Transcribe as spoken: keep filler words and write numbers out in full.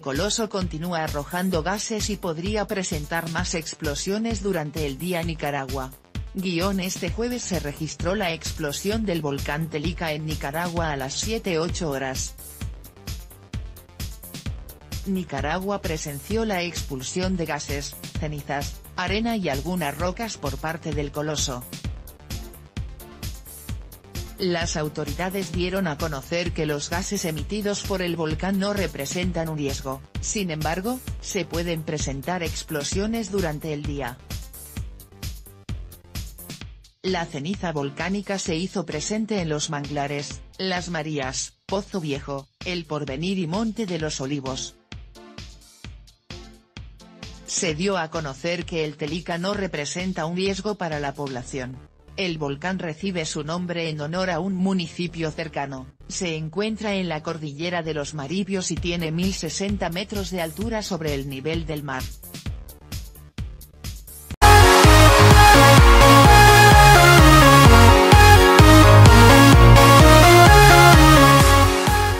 coloso continúa arrojando gases y podría presentar más explosiones durante el día en Nicaragua. Guión Este jueves se registró la explosión del volcán Telica en Nicaragua a las siete ocho horas. Nicaragua presenció la expulsión de gases, cenizas, arena y algunas rocas por parte del coloso. Las autoridades dieron a conocer que los gases emitidos por el volcán no representan un riesgo, sin embargo, se pueden presentar explosiones durante el día. La ceniza volcánica se hizo presente en los manglares, Las Marías, Pozo Viejo, El Porvenir y Monte de los Olivos. Se dio a conocer que el Telica no representa un riesgo para la población. El volcán recibe su nombre en honor a un municipio cercano, se encuentra en la cordillera de los Maribios y tiene mil sesenta metros de altura sobre el nivel del mar.